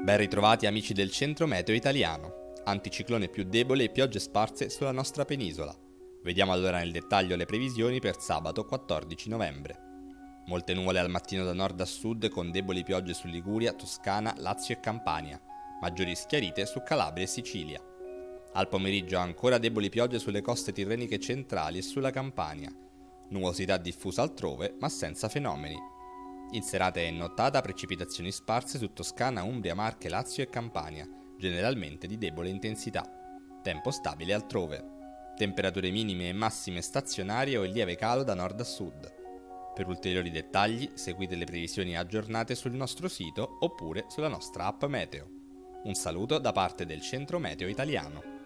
Ben ritrovati amici del centro meteo italiano. Anticiclone più debole e piogge sparse sulla nostra penisola. Vediamo allora nel dettaglio le previsioni per sabato 14 novembre. Molte nuvole al mattino da nord a sud con deboli piogge su Liguria, Toscana, Lazio e Campania. Maggiori schiarite su Calabria e Sicilia. Al pomeriggio ancora deboli piogge sulle coste tirreniche centrali e sulla Campania. Nuvosità diffusa altrove ma senza fenomeni. In serata e in nottata precipitazioni sparse su Toscana, Umbria, Marche, Lazio e Campania, generalmente di debole intensità. Tempo stabile altrove. Temperature minime e massime stazionarie o in lieve calo da nord a sud. Per ulteriori dettagli seguite le previsioni aggiornate sul nostro sito oppure sulla nostra app Meteo. Un saluto da parte del Centro Meteo Italiano.